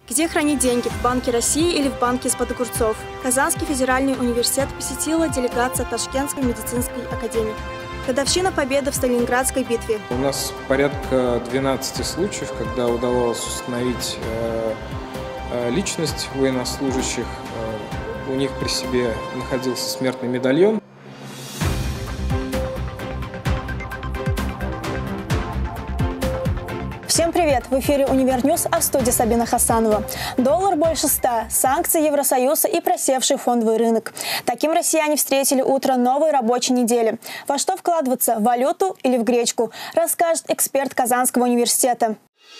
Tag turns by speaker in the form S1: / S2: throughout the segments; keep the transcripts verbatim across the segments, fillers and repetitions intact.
S1: Где хранить деньги – в Банке России или в банке из-под огурцов? Казанский федеральный университет посетила делегация Ташкентской медицинской академии. Годовщина победы в Сталинградской битве.
S2: У нас порядка двенадцати случаев, когда удавалось установить э, э, личность военнослужащих. Э, у них при себе находился смертный медальон.
S1: Всем привет! В эфире Универньюз, а в студии Сабина Хасанова. Доллар больше ста, санкции Евросоюза и просевший фондовый рынок. Таким россияне встретили утро новой рабочей недели. Во что вкладываться – в валюту или в гречку? Расскажет эксперт Казанского университета.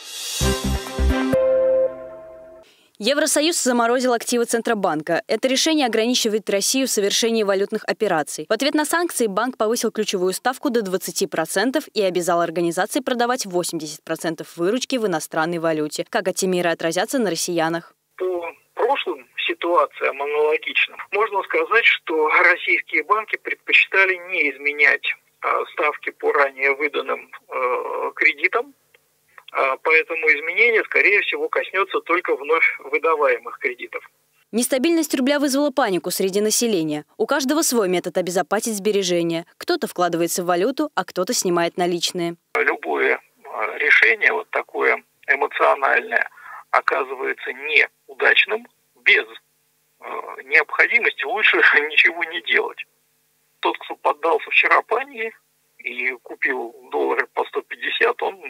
S3: Евросоюз заморозил активы Центробанка. Это решение ограничивает Россию в совершении валютных операций. В ответ на санкции банк повысил ключевую ставку до двадцати процентов и обязал организации продавать восемьдесят процентов выручки в иностранной валюте. Как эти меры отразятся на россиянах?
S4: По прошлым ситуациям аналогичным можно сказать, что российские банки предпочитали не изменять ставки по ранее выданным э, кредитам. Поэтому изменение, скорее всего, коснется только вновь выдаваемых кредитов.
S3: Нестабильность рубля вызвала панику среди населения. У каждого свой метод обезопасить сбережения. Кто-то вкладывается в валюту, а кто-то снимает наличные.
S4: Любое решение, вот такое эмоциональное, оказывается неудачным. Без необходимости лучше ничего не делать. Тот, кто поддался вчера панике и купил доллары по сто пятьдесят, он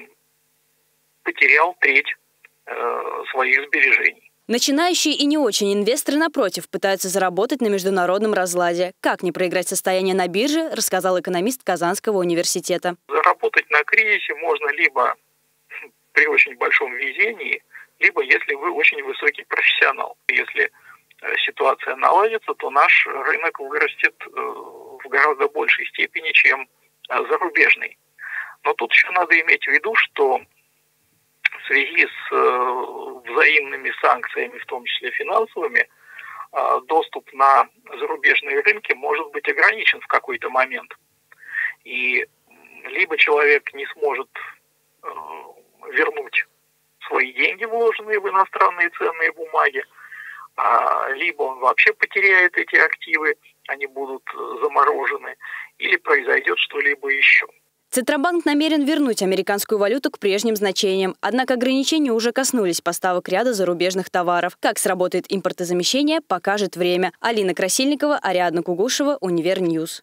S4: потерял треть э, своих сбережений.
S3: Начинающие и не очень инвесторы, напротив, пытаются заработать на международном разладе. Как не проиграть состояние на бирже, рассказал экономист Казанского университета.
S4: Заработать на кризисе можно либо при очень большом везении, либо если вы очень высокий профессионал. Если э, ситуация наладится, то наш рынок вырастет э, в гораздо большей степени, чем э, зарубежный. Но тут еще надо иметь в виду, что в связи с э, взаимными санкциями, в том числе финансовыми, э, доступ на зарубежные рынки может быть ограничен в какой-то момент. И либо человек не сможет э, вернуть свои деньги, вложенные в иностранные ценные бумаги, э, либо он вообще потеряет эти активы, они будут заморожены, или произойдет что-либо еще.
S3: Центробанк намерен вернуть американскую валюту к прежним значениям. Однако ограничения уже коснулись поставок ряда зарубежных товаров. Как сработает импортозамещение, покажет время. Алина Красильникова, Ариадна Кугушева, Универньюз.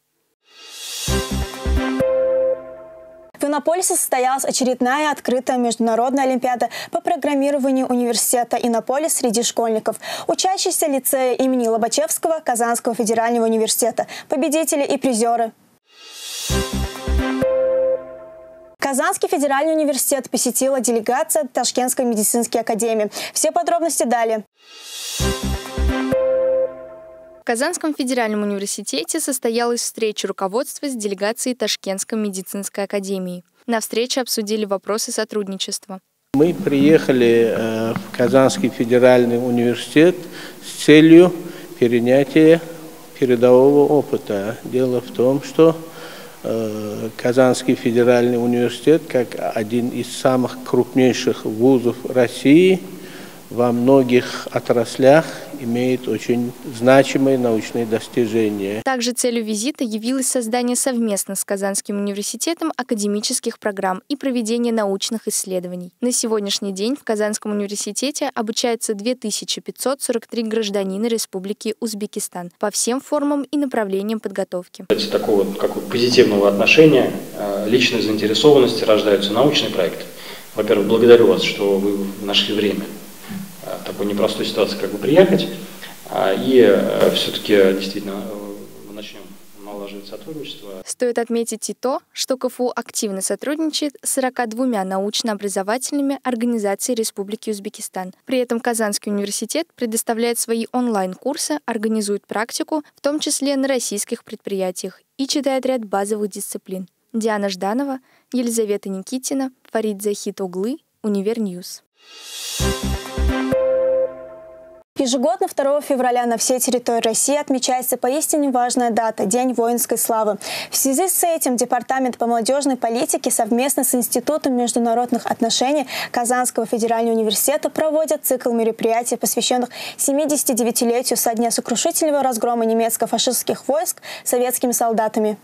S1: В Иннополисе состоялась очередная открытая международная олимпиада по программированию университета «Иннополис» среди школьников. Учащиеся лицея имени Лобачевского Казанского федерального университета, победители и призеры. Казанский федеральный университет посетила делегация Ташкентской медицинской академии. Все подробности далее.
S5: В Казанском федеральном университете состоялась встреча руководства с делегацией Ташкентской медицинской академии. На встрече обсудили вопросы сотрудничества.
S6: Мы приехали э, в Казанский федеральный университет с целью перенятия передового опыта. Дело в том, что Казанский федеральный университет, как один из самых крупнейших вузов России, во многих отраслях имеет очень значимые научные достижения.
S5: Также целью визита явилось создание совместно с Казанским университетом академических программ и проведение научных исследований. На сегодняшний день в Казанском университете обучается две тысячи пятьсот сорок три гражданина Республики Узбекистан по всем формам и направлениям подготовки.
S7: Кстати, такого как позитивного отношения, личной заинтересованности рождаются научные проекты. Во-первых, благодарю вас, что вы нашли время такой непростой ситуации, как бы приехать, и все-таки действительно мы начнем налаживать сотрудничество.
S5: Стоит отметить и то, что КФУ активно сотрудничает с сорока двумя научно-образовательными организациями Республики Узбекистан. При этом Казанский университет предоставляет свои онлайн-курсы, организует практику, в том числе на российских предприятиях, и читает ряд базовых дисциплин. Диана Жданова, Елизавета Никитина, Фарид Захит Оглы, Универньюз.
S1: Ежегодно второго февраля на всей территории России отмечается поистине важная дата – День воинской славы. В связи с этим Департамент по молодежной политике совместно с Институтом международных отношений Казанского федерального университета проводят цикл мероприятий, посвященных семидесятидевятилетию со дня сокрушительного разгрома немецко-фашистских войск советскими солдатами.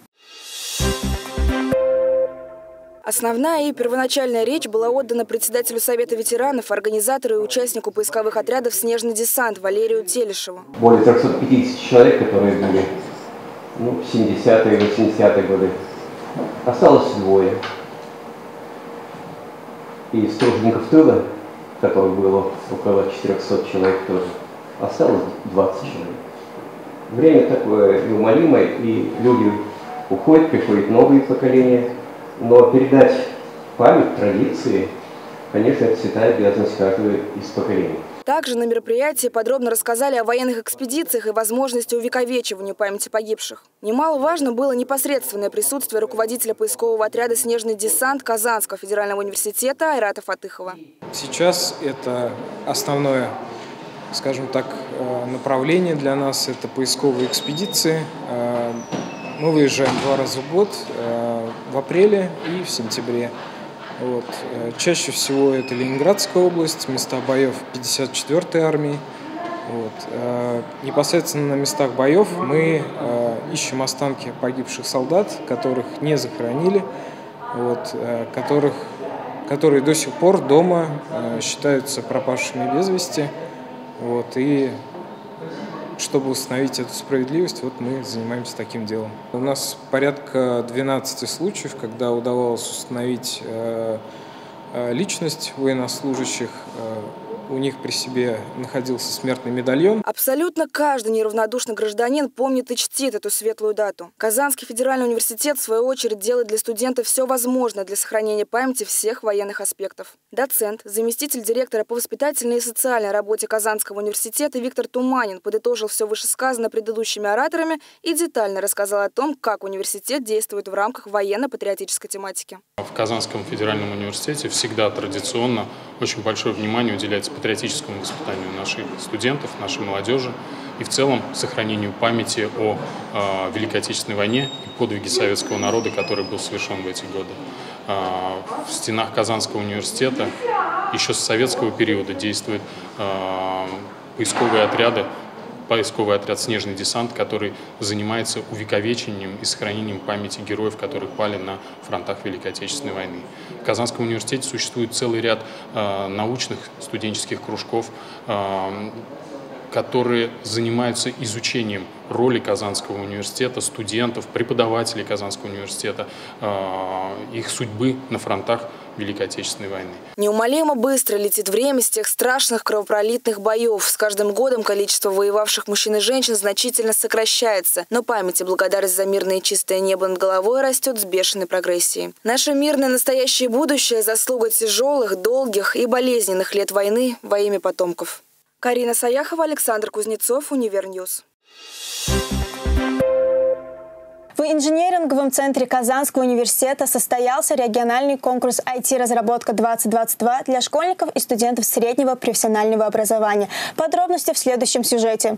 S8: Основная и первоначальная речь была отдана председателю Совета ветеранов, организатору и участнику поисковых отрядов «Снежный десант» Валерию Телешеву.
S9: Более трёхсот пятидесяти человек, которые были ну, в семидесятые и восьмидесятые годы. Осталось двое. Из тружеников тыла, которых было около четырёхсот человек тоже, осталось двадцать человек. Время такое неумолимое, и люди уходят, приходят новые поколения. Но передать память, традиции, конечно, это святая обязанность каждого из поколений.
S8: Также на мероприятии подробно рассказали о военных экспедициях и возможности увековечивания памяти погибших. Немаловажно было непосредственное присутствие руководителя поискового отряда «Снежный десант» Казанского федерального университета Айрата Фатыхова.
S2: Сейчас это основное, скажем так, направление для нас – это поисковые экспедиции. Мы выезжаем два раза в год, в апреле и в сентябре. Вот. Чаще всего это Ленинградская область, места боев пятьдесят четвёртой армии. Вот. Непосредственно на местах боев мы ищем останки погибших солдат, которых не захоронили, вот, которых, которые до сих пор дома считаются пропавшими без вести. Вот. И чтобы установить эту справедливость, вот мы занимаемся таким делом. У нас порядка двенадцати случаев, когда удавалось установить э, э, личность военнослужащих. Э, у них при себе находился смертный медальон.
S8: Абсолютно каждый неравнодушный гражданин помнит и чтит эту светлую дату. Казанский федеральный университет, в свою очередь, делает для студентов все возможное для сохранения памяти всех военных аспектов. Доцент, заместитель директора по воспитательной и социальной работе Казанского университета Виктор Туманин подытожил все вышесказанное предыдущими ораторами и детально рассказал о том, как университет действует в рамках военно-патриотической тематики.
S10: В Казанском федеральном университете всегда традиционно очень большое внимание уделяется патриотическому воспитанию наших студентов, нашей молодежи и в целом сохранению памяти о э, Великой Отечественной войне и подвиге советского народа, который был совершен в эти годы. Э, в стенах Казанского университета еще с советского периода действуют э, поисковые отряды, поисковый отряд «Снежный десант», который занимается увековечением и сохранением памяти героев, которые пали на фронтах Великой Отечественной войны. В Казанском университете существует целый ряд э, научных студенческих кружков, э, которые занимаются изучением роли Казанского университета, студентов, преподавателей Казанского университета, э, их судьбы на фронтах Великой Отечественной войны.
S8: Неумолимо быстро летит время с тех страшных кровопролитных боев. С каждым годом количество воевавших мужчин и женщин значительно сокращается. Но память и благодарность за мирное и чистое небо над головой растет с бешеной прогрессией. Наше мирное настоящее будущее – заслуга тяжелых, долгих и болезненных лет войны во имя потомков. Карина Саяхова, Александр Кузнецов, Универньюз.
S1: В инженеринговом центре Казанского университета состоялся региональный конкурс ай ти-разработка двадцать двадцать два для школьников и студентов среднего профессионального образования. Подробности в следующем сюжете.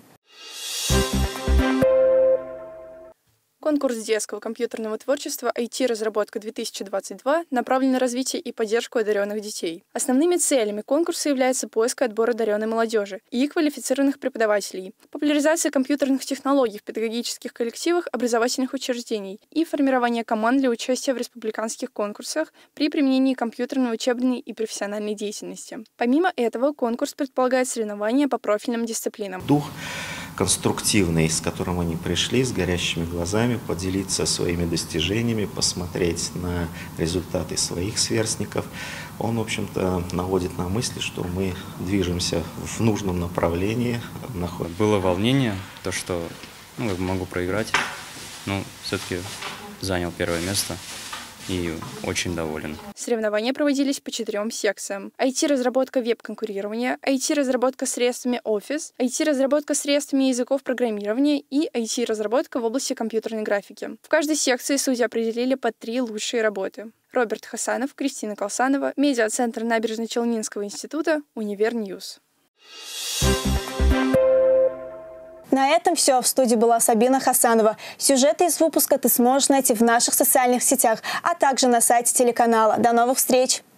S5: Конкурс детского компьютерного творчества ай ти-разработка две тысячи двадцать два направлен на развитие и поддержку одаренных детей. Основными целями конкурса является поиск и отбор одаренной молодежи и квалифицированных преподавателей, популяризация компьютерных технологий в педагогических коллективах образовательных учреждений и формирование команд для участия в республиканских конкурсах при применении компьютерной учебной и профессиональной деятельности. Помимо этого, конкурс предполагает соревнования по профильным дисциплинам.
S11: Дух конструктивный, с которым они пришли, с горящими глазами, поделиться своими достижениями, посмотреть на результаты своих сверстников, он, в общем-то, наводит на мысли, что мы движемся в нужном направлении.
S12: Было волнение, то, что ну, я могу проиграть, но все-таки занял первое место. И очень доволен.
S5: Соревнования проводились по четырем секциям. ай ти-разработка веб-конкурирования, ай ти-разработка средствами Office, ай ти-разработка средствами языков программирования и ай ти-разработка в области компьютерной графики. В каждой секции судьи определили по три лучшие работы. Роберт Хасанов, Кристина Колсанова, медиа-центр Набережно-Челнинского института, Универньюз.
S1: На этом все. В студии была Сабина Хасанова. Сюжеты из выпуска ты сможешь найти в наших социальных сетях, а также на сайте телеканала. До новых встреч!